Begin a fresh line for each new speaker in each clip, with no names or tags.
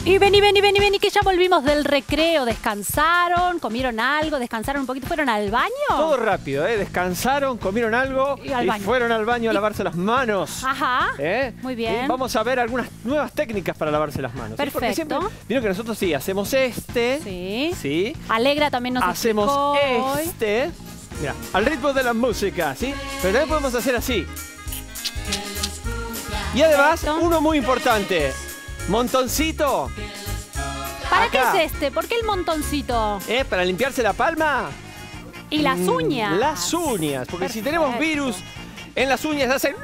Y vení, que ya volvimos del recreo. ¿Descansaron? ¿Comieron algo? ¿Descansaron un poquito? ¿Fueron al baño?
Todo rápido, ¿eh? Descansaron, comieron algo y fueron al baño a lavarse las manos.
Ajá. Muy bien.
Y vamos a ver algunas nuevas técnicas para lavarse las manos.
Perfecto.
Porque siempre, vieron que nosotros sí hacemos este.
Sí.
Sí.
Alegra también nos
hacemos este. Mira, al ritmo de la música, ¿sí? Pero también podemos hacer así. Y además, uno muy importante. Montoncito.
¿Para qué es este? ¿Por qué el montoncito?
Para limpiarse la palma.
Y las uñas.
Las uñas. Porque si tenemos virus en las uñas, hacen...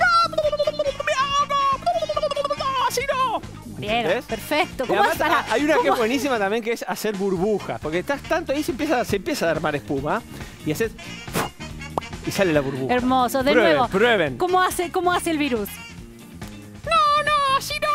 ¡Así no!
Bien, perfecto.
¿Cómo hay una que es buenísima también, que es hacer burbujas. Porque estás tanto ahí, se empieza a armar espuma. Y haces... Y sale la burbuja.
Hermoso. De nuevo.
Prueben.
¿Cómo hace el virus?
No, así no.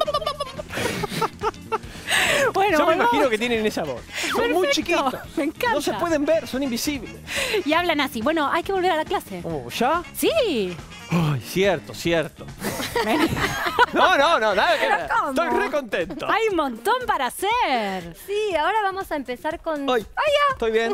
Bueno,
yo me imagino que tienen esa voz. Son muy chiquitos.
Me encanta.
No se pueden ver, son invisibles.
Y hablan así. Bueno, hay que volver a la clase.
¿Ya?
Sí.
Ay, cierto. No, nada que ver. Estoy re contento.
Hay un montón para hacer.
Sí, ahora vamos a empezar con...
Ay, estoy bien.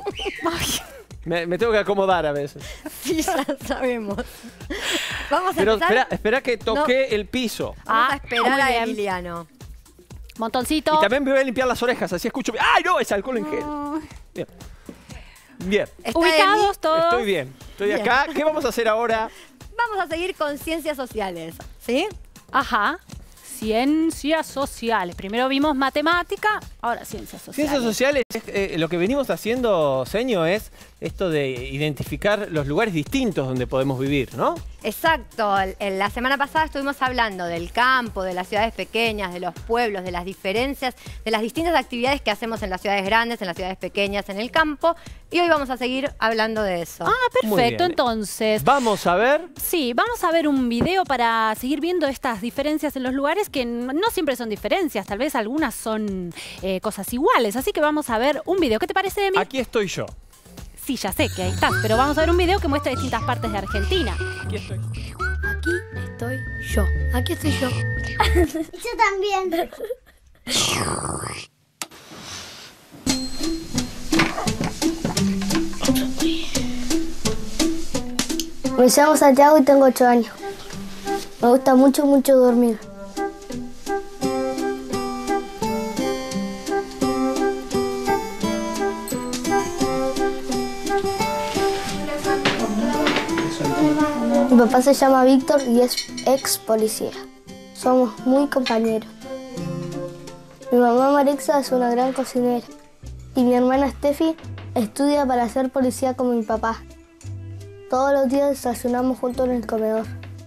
Me tengo que acomodar a veces.
Sí, ya sabemos. Vamos a empezar.
Espera que toque el piso.
Vamos a esperar a Emiliano.
Montoncito.
Y también me voy a limpiar las orejas, así escucho... ¡Ay, no! Es alcohol en gel. Bien.
¿Ubicados todos?
Estoy bien. Estoy acá. ¿Qué vamos a hacer ahora?
Vamos a seguir con ciencias sociales, ¿sí?
Ajá. Ciencias sociales. Primero vimos matemática, ahora ciencias sociales.
Ciencias sociales, lo que venimos haciendo, Seño, es esto de identificar los lugares distintos donde podemos vivir, ¿no?
Exacto. La semana pasada estuvimos hablando del campo, de las ciudades pequeñas, de los pueblos, de las diferencias, de las distintas actividades que hacemos en las ciudades grandes, en las ciudades pequeñas, en el campo. Y hoy vamos a seguir hablando de eso.
Perfecto. Entonces,
vamos a ver.
Sí, vamos a ver un video para seguir viendo estas diferencias en los lugares que no siempre son diferencias. Tal vez algunas son cosas iguales. Así que vamos a ver un video. ¿Qué te parece, Emi?
Aquí estoy yo.
Sí, ya sé que ahí estás, pero vamos a ver un video que muestra distintas partes de Argentina.
Aquí estoy.
Aquí estoy yo. Aquí estoy yo.
Yo también. Me llamo Santiago y tengo 8 años. Me gusta mucho dormir. Mi papá se llama Víctor y es ex policía. Somos muy compañeros. Mi mamá Marixa es una gran cocinera. Y mi hermana Steffi estudia para ser policía como mi papá. Todos los días desayunamos juntos en el comedor.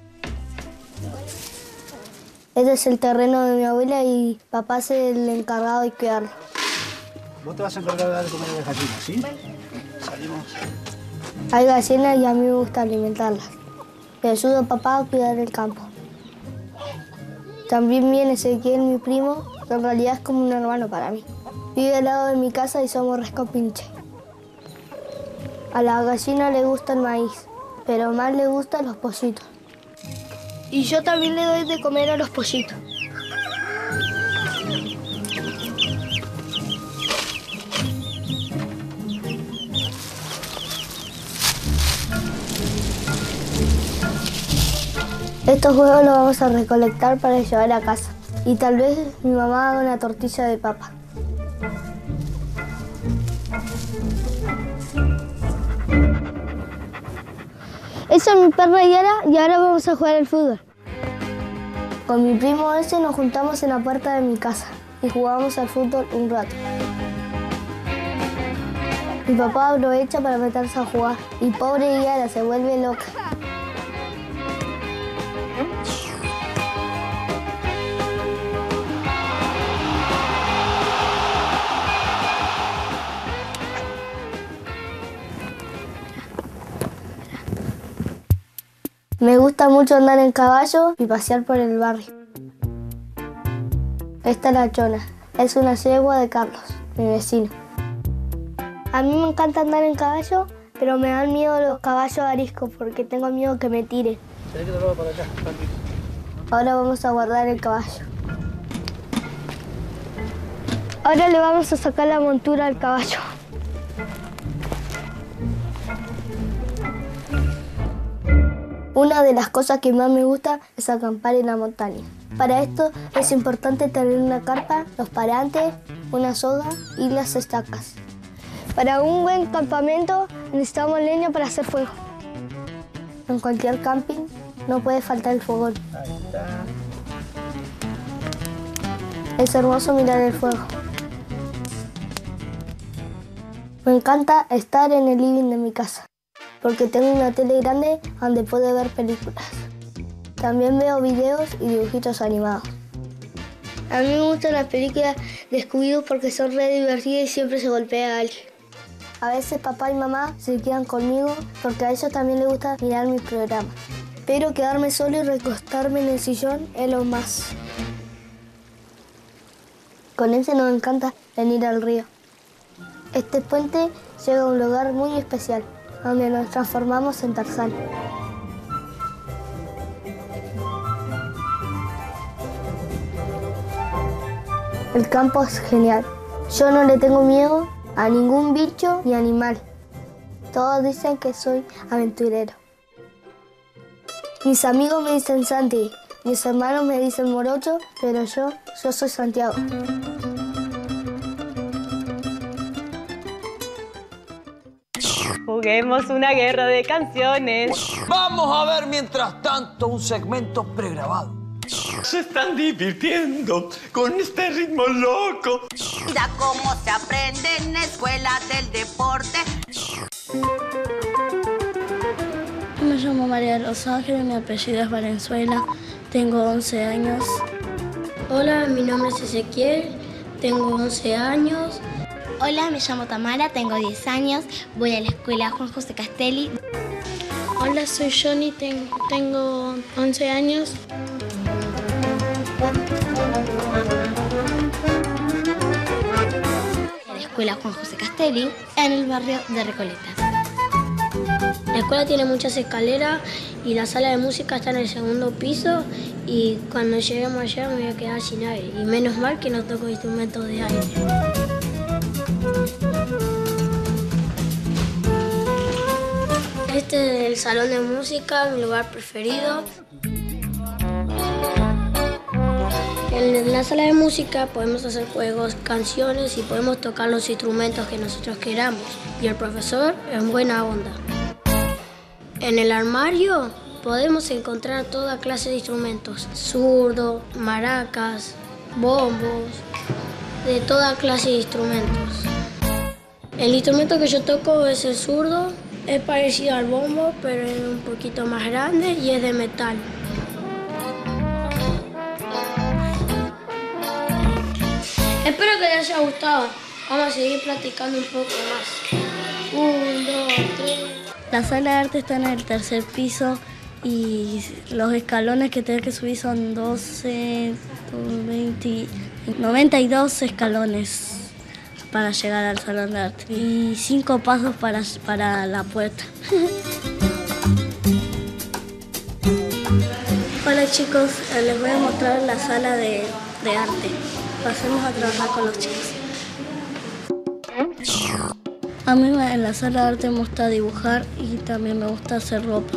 Este es el terreno de mi abuela y papá es el encargado de cuidarlo.
Vos te vas a encargar de dar de comer a las gallinas, ¿sí? Salimos.
Hay gallinas y a mí me gusta alimentarlas. Le ayudo a papá a cuidar el campo. También viene Ezequiel, mi primo, que en realidad es como un hermano para mí. Vive al lado de mi casa y somos rescopinche. A la gallina le gusta el maíz, pero más le gustan los pollitos. Y yo también le doy de comer a los pollitos. Estos huevos los vamos a recolectar para llevar a casa. Y tal vez mi mamá haga una tortilla de papa. Esa es mi perra Yara y ahora vamos a jugar al fútbol. Con mi primo ese nos juntamos en la puerta de mi casa y jugamos al fútbol un rato. Mi papá aprovecha para meterse a jugar y pobre Yara se vuelve loca. Me gusta mucho andar en caballo y pasear por el barrio. Esta es la Chona, es una yegua de Carlos, mi vecino. A mí me encanta andar en caballo, pero me dan miedo los caballos ariscos porque tengo miedo que me tiren.
Para acá, tranquilo.
Ahora vamos a guardar el caballo. Ahora le vamos a sacar la montura al caballo. Una de las cosas que más me gusta es acampar en la montaña. Para esto es importante tener una carpa, los parantes, una soga y las estacas. Para un buen campamento necesitamos leña para hacer fuego. En cualquier camping no puede faltar el fogón.
Ahí está.
Es hermoso mirar el fuego. Me encanta estar en el living de mi casa, porque tengo una tele grande donde puedo ver películas. También veo videos y dibujitos animados. A mí me gustan las películas de Scooby-Doo porque son re divertidas y siempre se golpea a alguien. A veces papá y mamá se quedan conmigo porque a ellos también les gusta mirar mis programas. Pero quedarme solo y recostarme en el sillón es lo más. Con ese nos encanta venir al río. Este puente llega a un lugar muy especial, donde nos transformamos en Tarzán. El campo es genial. Yo no le tengo miedo a ningún bicho ni animal. Todos dicen que soy aventurero. Mis amigos me dicen Santi, mis hermanos me dicen Morocho, pero yo soy Santiago.
Juguemos una guerra de canciones.
Vamos a ver mientras tanto un segmento pregrabado.
Se están divirtiendo con este ritmo loco.
Mira cómo se aprende en la escuela del deporte.
Me llamo María de los Ángeles, mi apellido es Valenzuela, tengo 11 años.
Hola, mi nombre es Ezequiel, tengo 11 años.
Hola, me llamo Tamara, tengo 10 años, voy a la escuela Juan José Castelli.
Hola, soy Johnny, tengo 11 años.
En la escuela Juan José Castelli, en el barrio de Recoleta.
La escuela tiene muchas escaleras y la sala de música está en el segundo piso y cuando lleguemos allá me voy a quedar sin aire. Y menos mal que no toco instrumentos de aire. Este es el salón de música, mi lugar preferido. En la sala de música podemos hacer juegos, canciones y podemos tocar los instrumentos que nosotros queramos. Y el profesor es buena onda. En el armario podemos encontrar toda clase de instrumentos. Zurdo, maracas, bombos, de toda clase de instrumentos. El instrumento que yo toco es el zurdo. Es parecido al bombo, pero es un poquito más grande y es de metal. Espero que les haya gustado. Vamos a seguir practicando un poco más. 1, 2, 3.
La sala de arte está en el tercer piso y los escalones que tenés que subir son 12, 20, 92 escalones para llegar al salón de arte y 5 pasos para la puerta. Hola chicos, les voy a mostrar la sala de arte. Pasemos a trabajar con los chicos. A mí en la sala de arte me gusta dibujar y también me gusta hacer ropa.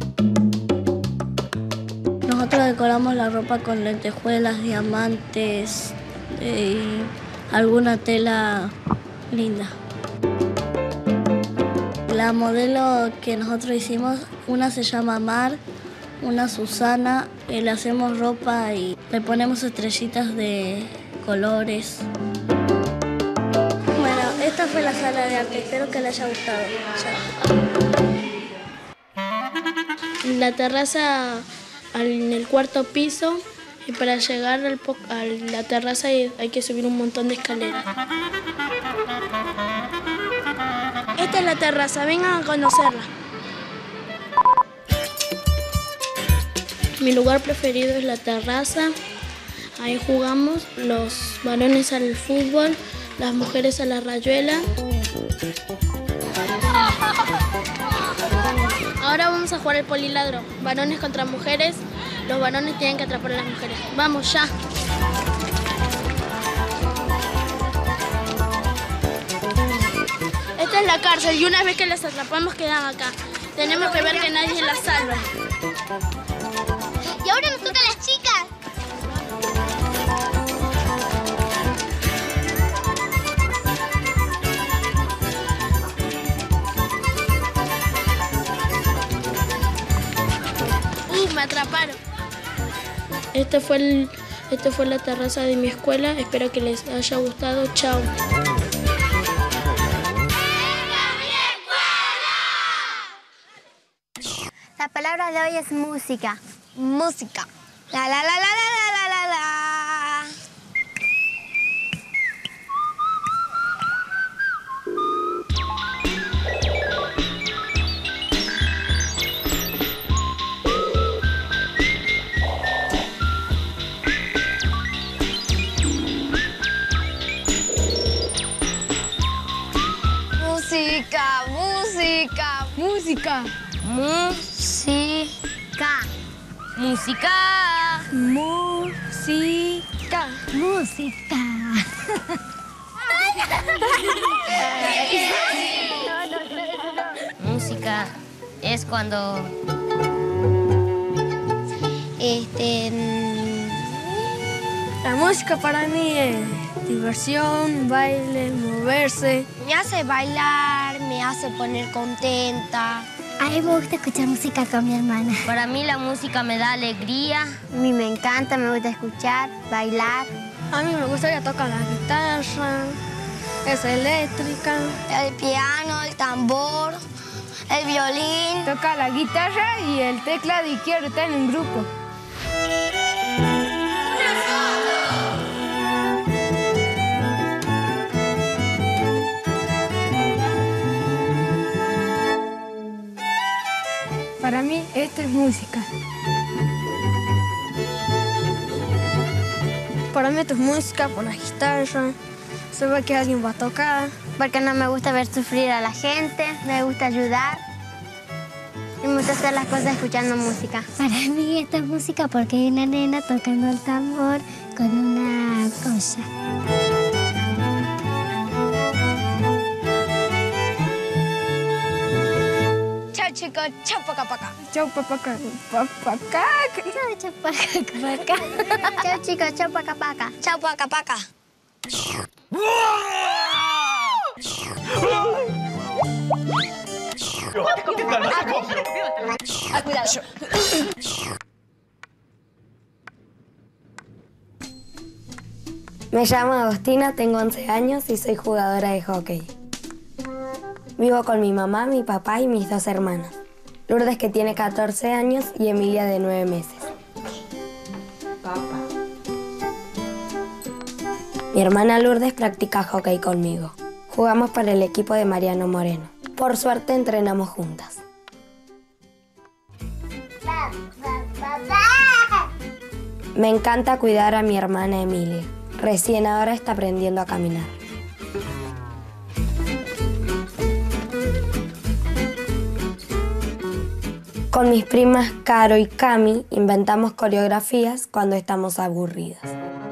Nosotros decoramos la ropa con lentejuelas, diamantes y alguna tela linda. La modelo que nosotros hicimos, una se llama Mar, una Susana, le hacemos ropa y le ponemos estrellitas de colores. Bueno, esta fue la sala de arte, espero que les haya gustado. Chao.
La terraza en el cuarto piso y para llegar a la terraza hay que subir un montón de escaleras. Esta es la terraza, vengan a conocerla. Mi lugar preferido es la terraza. Ahí jugamos los varones al fútbol, las mujeres a la rayuela. Ahora vamos a jugar el poliladro. Varones contra mujeres. Los varones tienen que atrapar a las mujeres. ¡Vamos ya! Esta es la cárcel y una vez que las atrapamos quedan acá. Tenemos que ver que nadie las salva.
Y ahora nos toca a las chicas.
Me atraparon. Esta fue la terraza de mi escuela. Espero que les haya gustado. Chao.
La palabra de hoy es música. Música. La la la la la la la la.
Música, música, música.
Música.
Música.
Música. Música.
Música es cuando...
La música para mí es diversión, baile, moverse.
Me hace bailar, me hace poner contenta. A mí me gusta escuchar música con mi hermana.
Para mí la música me da alegría.
A mí me encanta, me gusta escuchar, bailar.
A mí me gusta que toca la guitarra, es eléctrica.
El piano, el tambor, el violín.
Toca la guitarra y el teclado y quiero estar en un grupo. Para mí, esto es música.
Para mí esto es música por la guitarra. Se ve que alguien va a tocar.
Porque no me gusta ver sufrir a la gente, me gusta ayudar. Y me gusta hacer las cosas escuchando música. Para mí esto es música porque hay una nena tocando el tambor con una cosa.
Chao chicos, chao paca paca. Chao paca paca.
Chao paca paca. Chao chicos, chao paca paca.
Chao paca paca.
Cuidado.
Me llamo Agostina, tengo 11 años y soy jugadora de hockey. Vivo con mi mamá, mi papá y mis 2 hermanas. Lourdes, que tiene 14 años, y Emilia, de 9 meses. Mi hermana Lourdes practica hockey conmigo. Jugamos para el equipo de Mariano Moreno. Por suerte entrenamos juntas. Me encanta cuidar a mi hermana Emilia. Recién ahora está aprendiendo a caminar. Con mis primas Caro y Cami inventamos coreografías cuando estamos aburridas.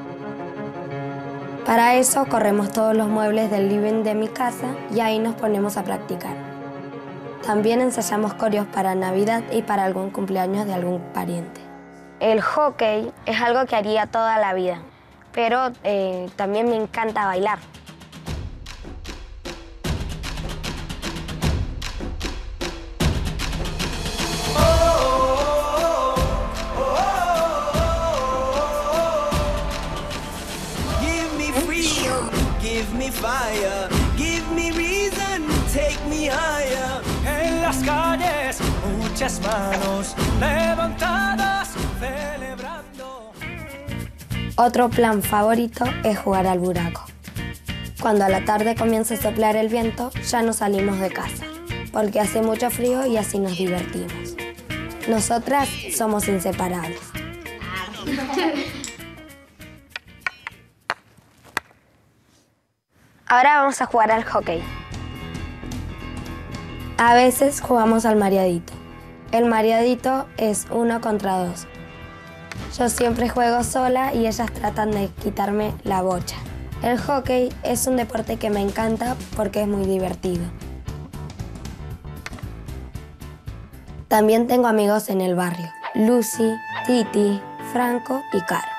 Para eso corremos todos los muebles del living de mi casa y ahí nos ponemos a practicar. También ensayamos coreos para Navidad y para algún cumpleaños de algún pariente. El hockey es algo que haría toda la vida, pero también me encanta bailar.
Fire, give me reason, take me higher. En las calles, muchas manos levantadas, celebrando.
Otro plan favorito es jugar al buraco. Cuando a la tarde comienza a soplar el viento, ya no salimos de casa, porque hace mucho frío y así nos divertimos. Nosotras somos inseparables. Ahora vamos a jugar al hockey. A veces jugamos al mareadito. El mareadito es 1 contra 2. Yo siempre juego sola y ellas tratan de quitarme la bocha. El hockey es un deporte que me encanta porque es muy divertido. También tengo amigos en el barrio. Lucy, Titi, Franco y Caro.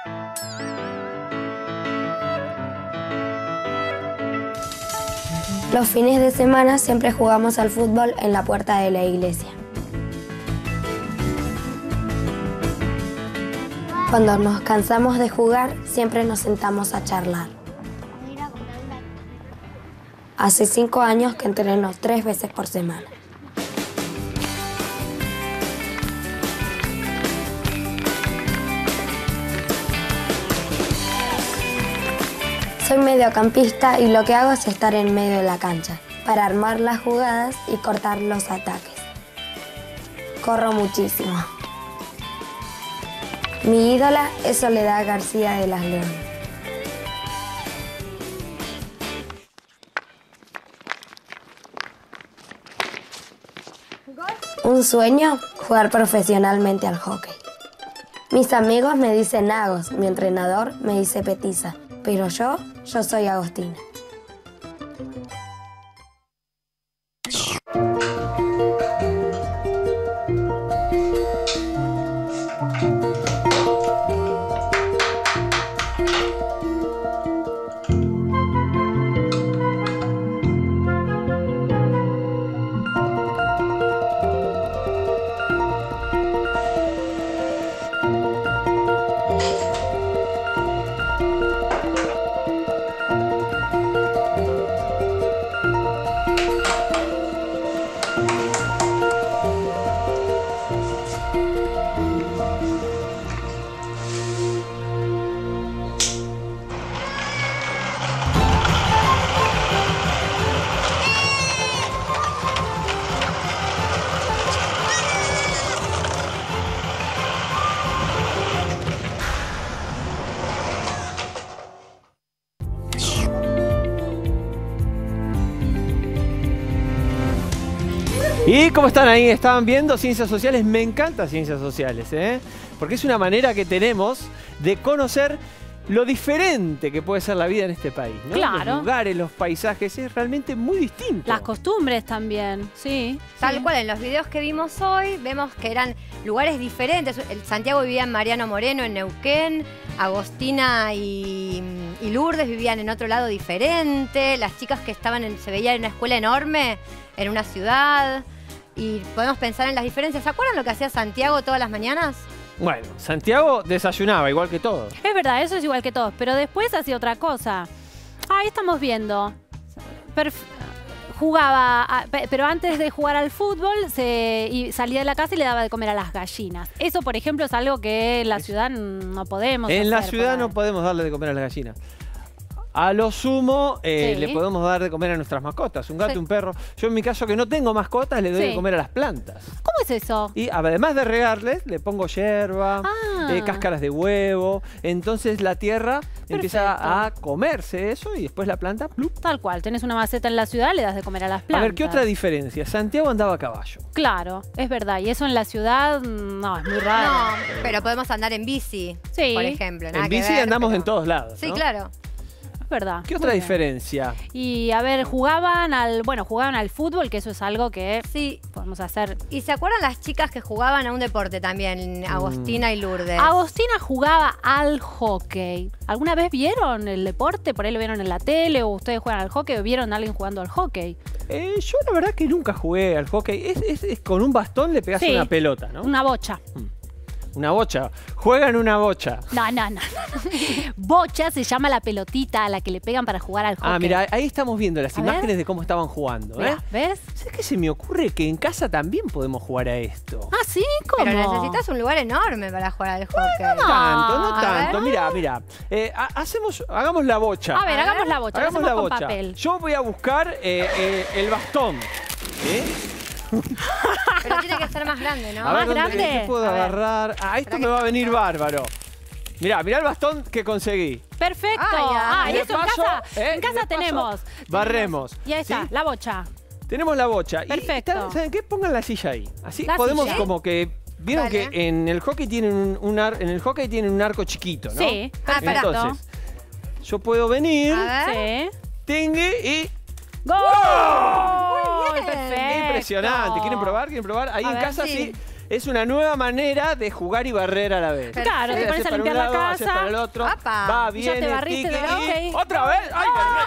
Los fines de semana siempre jugamos al fútbol en la puerta de la iglesia. Cuando nos cansamos de jugar, siempre nos sentamos a charlar. Hace 5 años que entreno 3 veces por semana. Soy mediocampista y lo que hago es estar en medio de la cancha para armar las jugadas y cortar los ataques. Corro muchísimo. Mi ídola es Soledad García de las Leonas. Un sueño, jugar profesionalmente al hockey. Mis amigos me dicen Agos, mi entrenador me dice Petiza, pero yo soy Agostina.
¿Y cómo están ahí? ¿Estaban viendo Ciencias Sociales? Me encanta Ciencias Sociales, porque es una manera que tenemos de conocer lo diferente que puede ser la vida en este país, ¿no?
Claro.
Los lugares, los paisajes, es realmente muy distinto.
Las costumbres también, sí.
Tal cual, en los videos que vimos hoy, vemos que eran lugares diferentes. Santiago vivía en Mariano Moreno, en Neuquén. Agostina y Lourdes vivían en otro lado diferente. Las chicas que se veían en una escuela enorme, en una ciudad. Y podemos pensar en las diferencias. ¿Se acuerdan lo que hacía Santiago todas las mañanas?
Bueno, Santiago desayunaba igual que todos.
Es verdad, eso es igual que todos, pero después hacía otra cosa. Ahí estamos viendo. Jugaba, pero antes de jugar al fútbol salía de la casa y le daba de comer a las gallinas. Eso, por ejemplo, es algo que en la ciudad no podemos hacer.
En la ciudad no podemos darle de comer a las gallinas. A lo sumo le podemos dar de comer a nuestras mascotas, un gato y un perro. Yo en mi caso que no tengo mascotas le doy de comer a las plantas.
¿Cómo es eso?
Y además de regarles, le pongo hierba, cáscaras de huevo. Entonces la tierra empieza a comerse eso y después la planta, ¡plup!
Tal cual, tenés una maceta en la ciudad, le das de comer a las plantas.
A ver, ¿qué otra diferencia? Santiago andaba a caballo.
Claro, es verdad. Y eso en la ciudad, no, es muy raro.
No, pero podemos andar en bici, por ejemplo.
En bici andamos en todos lados,
Sí,
¿no?
claro.
Verdad.
¿Qué otra diferencia?
Y a ver, jugaban al fútbol, que eso es algo que podemos hacer.
¿Y se acuerdan las chicas que jugaban a un deporte también? Agostina y Lourdes.
Agostina jugaba al hockey. ¿Alguna vez vieron el deporte? ¿Por ahí lo vieron en la tele? ¿O ustedes juegan al hockey? ¿O vieron a alguien jugando al hockey?
Yo la verdad que nunca jugué al hockey. Es con un bastón le pegás una pelota, ¿no?
Una bocha.
Una bocha. Juegan una bocha.
No. Bocha se llama la pelotita a la que le pegan para jugar al hockey.
Ah, mira, ahí estamos viendo las imágenes de cómo estaban jugando.
Mirá, ¿ves?
¿Sabes qué se me ocurre? Que en casa también podemos jugar a esto.
Ah, ¿sí? ¿Cómo?
Pero necesitas un lugar enorme para jugar al hockey.
No tanto. Mira. Hagamos la bocha.
A ver, hagamos la bocha.
Hagamos la bocha.
Con papel.
Yo voy a buscar el bastón.
Pero tiene que ser más grande, ¿no?
A ver,
¿Más grande?
¿qué puedo agarrar? Esto me va a venir bárbaro. Mirá el bastón que conseguí.
Perfecto. Y eso en casa tenemos.
Barremos.
Y ahí está, la bocha.
Tenemos la bocha.
Perfecto.
¿Saben qué? Pongan la silla ahí. Así
¿La
podemos
silla?
como que... Vieron que en el hockey tienen un arco chiquito, ¿no?
Sí, perfecto.
Entonces, yo puedo venir,
a ver.
tengue y...
¡Gol!
¡Oh!
perfecto.
Impresionante. ¿Quieren probar? Ahí en casa sí. Es una nueva manera de jugar y barrer a la vez.
Claro, te pones a limpiar la casa.
Para el otro. Va bien.
Ya te barriste
¿Otra vez? Ay,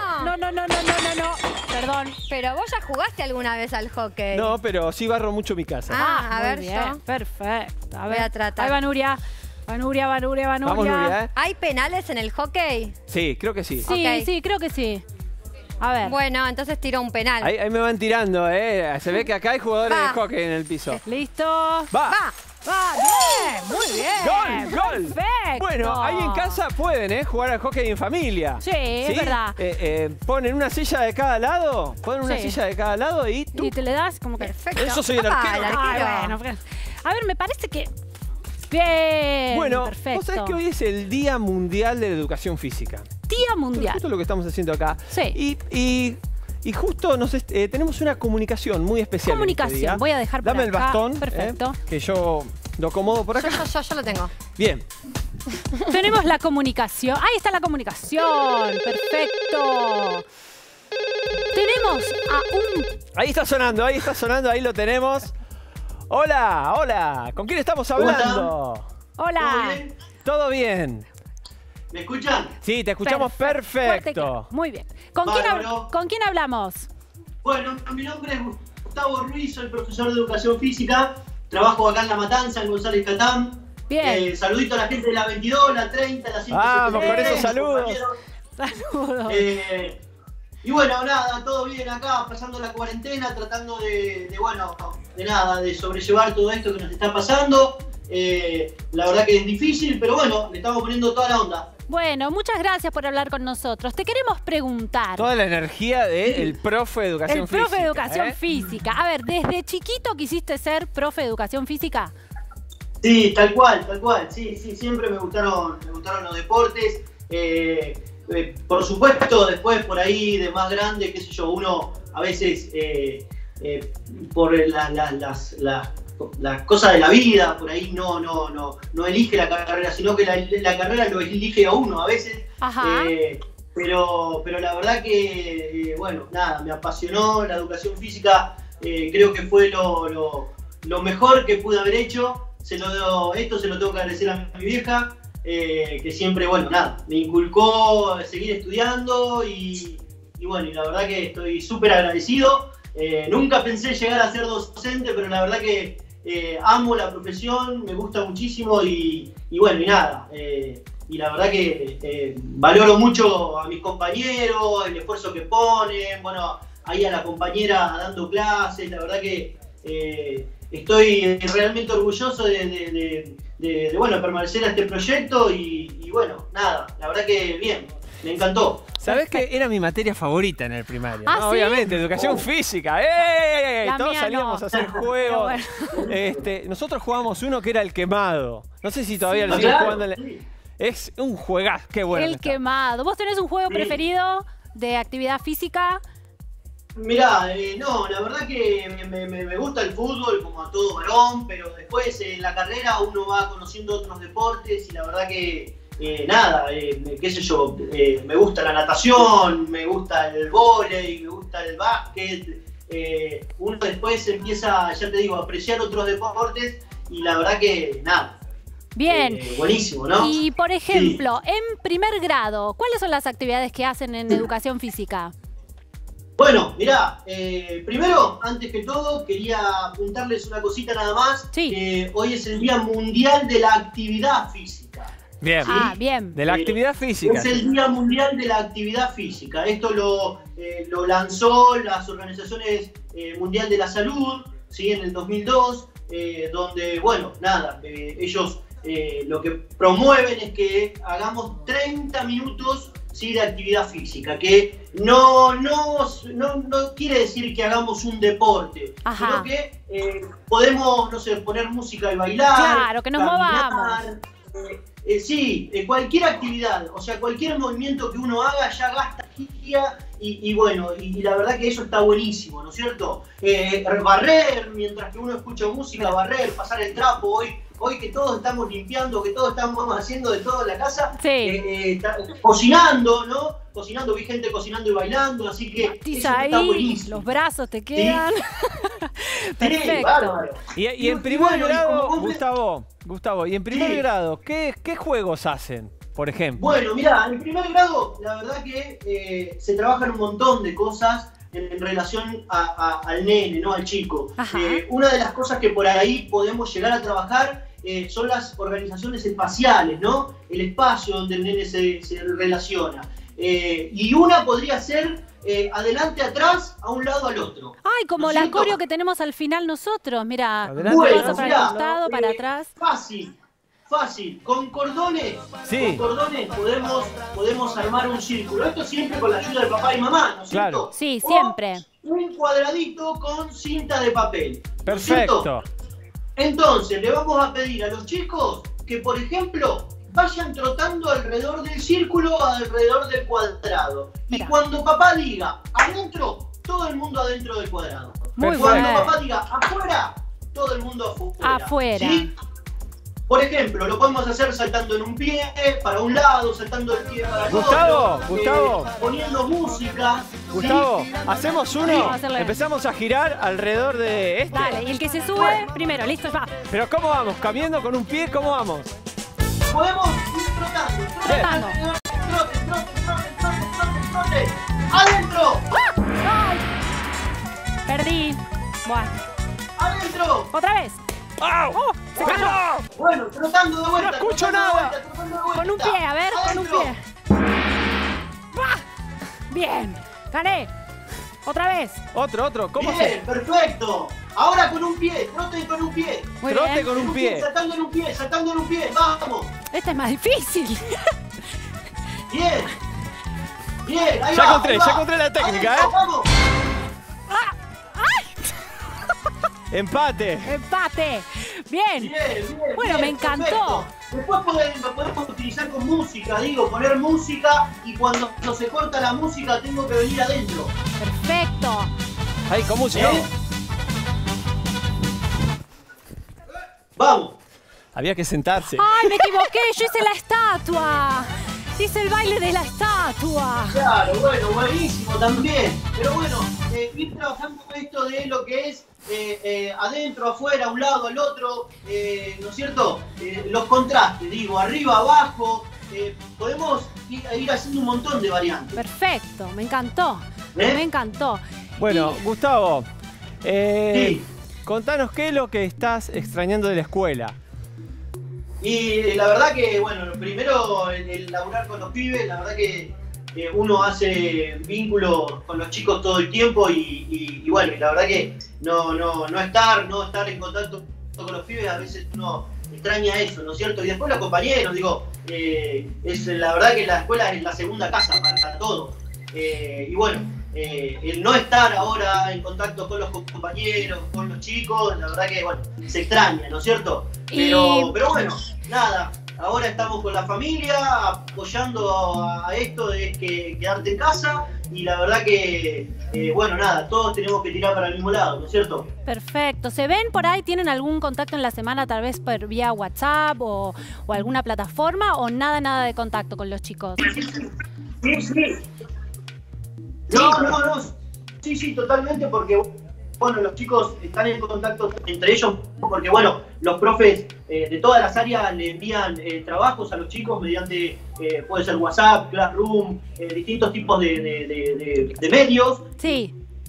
no. Perdón.
Pero vos ya jugaste alguna vez al hockey.
No, pero sí barro mucho mi casa.
A ver
yo. Perfecto.
Voy a tratar.
Ahí va Nuria. Va Nuria.
Vamos, Nuria,
¿Hay penales en el hockey?
Sí, creo que sí.
Sí, creo que sí. A ver.
Bueno, entonces tiro un penal.
Ahí me van tirando, Se ve que acá hay jugadores de hockey en el piso.
Listo.
Va.
Bien, muy bien.
Gol.
Perfecto.
Bueno, ahí en casa pueden, jugar al hockey en familia.
Sí, es verdad.
Ponen una silla de cada lado. Y tú.
Y te le das como que...
Perfecto.
Eso soy el arquero.
Bueno. A ver, me parece que... Bien.
Bueno,
perfecto.
vos sabés que hoy es el Día Mundial de la Educación Física.
Día Mundial.
Justo lo que estamos haciendo acá.
Sí.
Y justo tenemos una comunicación muy especial.
Comunicación. Voy a dejar por
Dame
acá.
el bastón.
Perfecto.
Que yo lo acomodo por acá.
Yo lo tengo.
Bien.
Tenemos la comunicación. Ahí está la comunicación. Perfecto. Tenemos a un...
Ahí está sonando, ahí lo tenemos. Hola. ¿Con quién estamos hablando?
Hola.
¿Todo bien?
¿Me escuchan?
Sí, te escuchamos perfecto.
Muy bien. ¿Con quién hablamos?
Bueno, mi nombre es Gustavo Ruiz, soy profesor de Educación Física. Trabajo acá en La Matanza, en González Catán.
Bien.
Saludito a la gente de la 22, la 30, la 173.
Vamos, con esos saludos.
Saludos.
Y bueno, nada, todo bien acá, pasando la cuarentena, tratando de sobrellevar todo esto que nos está pasando. La verdad que es difícil, pero bueno, le estamos poniendo toda la onda.
Bueno, muchas gracias por hablar con nosotros. Te queremos preguntar.
Toda la energía del profe de Educación Física.
El profe de Educación Física. A ver, ¿desde chiquito quisiste ser profe de Educación Física?
Sí, tal cual. Sí, siempre me gustaron los deportes. Por supuesto, después por ahí de más grande, qué sé yo, uno a veces por las cosas de la vida, por ahí no elige la carrera, sino que la carrera lo elige a uno a veces. Pero la verdad que, me apasionó la educación física. Creo que fue lo mejor que pude haber hecho. Esto se lo tengo que agradecer a mi vieja, que siempre, me inculcó seguir estudiando y la verdad que estoy súper agradecido. Nunca pensé llegar a ser docente, pero la verdad que amo la profesión, me gusta muchísimo y la verdad que valoro mucho a mis compañeros, el esfuerzo que ponen, ahí a la compañera dando clases, la verdad que estoy realmente orgulloso de permanecer a este proyecto y la verdad que bien, me encantó.
¿Sabés que era mi materia favorita en el primario?
¿Ah, sí?
Obviamente, educación física. Todos salíamos a hacer juegos. Nosotros jugábamos uno que era el quemado. No sé si todavía lo siguen jugando. Es un juegazo, qué bueno.
El quemado. ¿Vos tenés un juego preferido de actividad física?
Mirá, la verdad que me gusta el fútbol como a todo varón, pero después en la carrera uno va conociendo otros deportes y la verdad que qué sé yo, me gusta la natación, me gusta el vóley, me gusta el básquet. Uno después empieza, ya te digo, a apreciar otros deportes y la verdad que
Bien.
Buenísimo, ¿no?
Y por ejemplo, en primer grado, ¿cuáles son las actividades que hacen en educación física?
Bueno, mirá, primero, antes que todo, quería apuntarles una cosita nada más.
Sí.
Hoy es el Día Mundial de la Actividad Física.
Bien.
¿Sí?
Bien.
De la actividad física.
Es el Día Mundial de la Actividad Física. Esto lo lanzó las Organizaciones Mundial de la Salud, ¿sí? En el 2002, donde, ellos lo que promueven es que hagamos 30 minutos, ¿sí? De actividad física, que no quiere decir que hagamos un deporte, sino que podemos, poner música y bailar.
Claro, que nos movamos.
Sí, cualquier actividad, o sea, cualquier movimiento que uno haga ya gasta energía y la verdad que eso está buenísimo, ¿no es cierto? Barrer, mientras que uno escucha música, barrer, pasar el trapo. hoy que todos estamos limpiando, que todos estamos haciendo de todo en la casa,
sí.
Cocinando, ¿no? Cocinando, vi gente cocinando y bailando, así que eso
ahí,
está buenísimo.
los brazos te quedan. Perfecto.
Sí, bárbaro.
Y en primer grado, Gustavo, y en primer grado, ¿qué juegos hacen, por ejemplo?
Bueno, mirá, en primer grado, la verdad que se trabajan un montón de cosas en relación al nene, ¿no? Al chico. Una de las cosas que por ahí podemos llegar a trabajar son las organizaciones espaciales, ¿no? El espacio donde el nene se relaciona. Y una podría ser adelante, atrás, a un lado, al otro.
Ay, como la coreo que tenemos al final nosotros, mira.
Bueno,
para el costado, para atrás.
Fácil. Con cordones, podemos armar un círculo. Esto siempre con la ayuda de papá y mamá, ¿no es cierto?
Sí, siempre.
O un cuadradito con cinta de papel.
Perfecto.
Entonces, le vamos a pedir a los chicos que, por ejemplo, vayan trotando alrededor del círculo, alrededor del cuadrado. Y cuando papá diga adentro, todo el mundo adentro del cuadrado. Cuando papá diga afuera, todo el mundo afuera. ¿Sí? Por ejemplo, lo podemos hacer saltando en un pie, para un lado, saltando el pie para el otro.
Gustavo.
Poniendo música.
Gustavo,
¿sí?
¿hacemos uno? Empezamos a girar alrededor de este.
Dale, y el que se sube primero, listo, va.
Pero ¿cómo vamos? ¿Caminando con un pie? ¿Cómo vamos?
Podemos ir trotando. Trote. ¡Adentro!
¡Ay! Perdí. Bueno.
¡Adentro!
¡Otra vez!
¡Au!
¡Se cayó!
Bueno, trotando de vuelta.
¡No escucho nada!
Con un pie, a ver, con un pie. ¡Ah! Bien, gané. Otra vez.
Otro. ¿Cómo
bien,
se...?
Perfecto. Ahora con un pie, trote con un pie.
Trote con un pie.
Saltando en un pie, vamos.
Este es más difícil.
Bien, ahí
ya
va.
encontré la técnica,
adentro, vamos.
Empate.
Bien. Bueno, me encantó.
Perfecto. Después lo podemos utilizar con música, poner música y cuando se corta la música tengo que venir adentro.
Perfecto.
Ahí, con música.
Vamos.
Había que sentarse.
¡Ay, me equivoqué! Yo hice la estatua. Hice el baile de la estatua.
Claro, bueno, buenísimo también. Pero bueno, ir trabajando con esto de lo que es adentro, afuera, a un lado, al otro, ¿no es cierto? Los contrastes, arriba, abajo. Podemos ir haciendo un montón de variantes.
Perfecto, me encantó. Me encantó.
Bueno, Gustavo,
sí.
Contanos qué es lo que estás extrañando de la escuela.
Y la verdad que, bueno, primero el laburar con los pibes, la verdad que uno hace vínculos con los chicos todo el tiempo y bueno, y la verdad que no estar en contacto con los pibes, a veces uno extraña eso, ¿no es cierto? Y después los compañeros, es la verdad que la escuela es la segunda casa para todos. Y bueno, el no estar ahora en contacto con los compañeros, con los chicos, la verdad que, bueno, se extraña, ¿no es cierto? Pero bueno, nada, ahora estamos con la familia, apoyando a esto de quedarte en casa y la verdad que, bueno, nada, todos tenemos que tirar para el mismo lado, ¿no es cierto?
Perfecto. ¿Se ven por ahí? ¿Tienen algún contacto en la semana, tal vez por vía WhatsApp o alguna plataforma o nada de contacto con los chicos?
Sí. No. Sí, totalmente, porque bueno, los chicos están en contacto entre ellos, porque bueno, los profes de todas las áreas le envían trabajos a los chicos mediante, puede ser WhatsApp, Classroom, distintos tipos de medios.
Sí.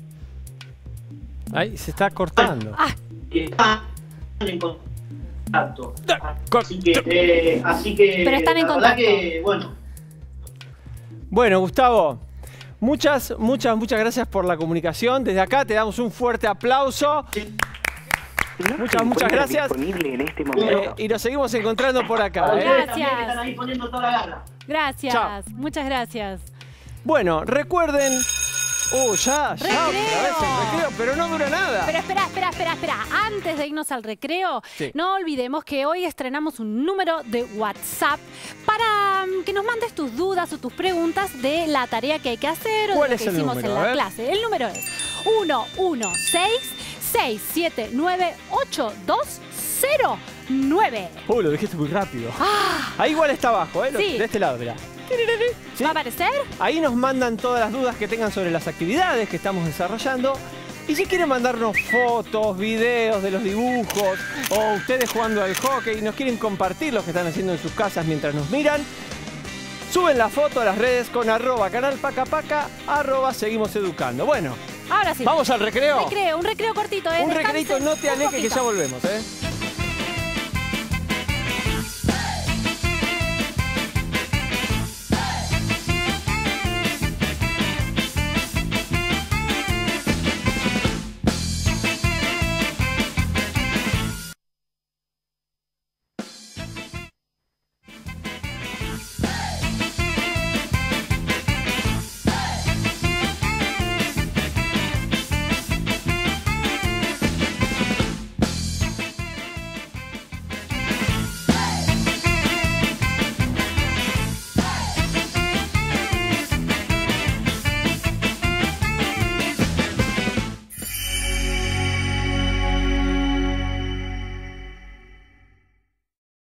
Ahí se está cortando.
Están en contacto. Así que
pero están en contacto.
Que,
Bueno, Gustavo, muchas gracias por la comunicación. Desde acá te damos un fuerte aplauso. Muchas gracias. Y nos seguimos encontrando por acá.
Gracias.
Están ahí poniendo toda la garra.
Gracias.
Chao.
Muchas gracias.
Bueno, recuerden... ya, otra vez el recreo, pero no dura nada.
Pero espera. Antes de irnos al recreo, no olvidemos que hoy estrenamos un número de WhatsApp para que nos mandes tus dudas o tus preguntas de la tarea que hay que hacer o de lo que hicimos en la clase. El número es 116-679-820. 9.
Lo dijiste muy rápido. Ahí igual está abajo, ¿eh?
Sí.
De este lado, mirá. ¿Sí?
¿Va a aparecer?
Ahí nos mandan todas las dudas que tengan sobre las actividades que estamos desarrollando. Y si quieren mandarnos fotos, videos de los dibujos, o ustedes jugando al hockey y nos quieren compartir lo que están haciendo en sus casas mientras nos miran, suben la foto a las redes con @canalpacapaca, @seguimoseducando. Bueno,
ahora sí.
¿vamos al recreo?
Un recreo cortito,
Un recreito, no te alejes que ya volvemos, ¿eh?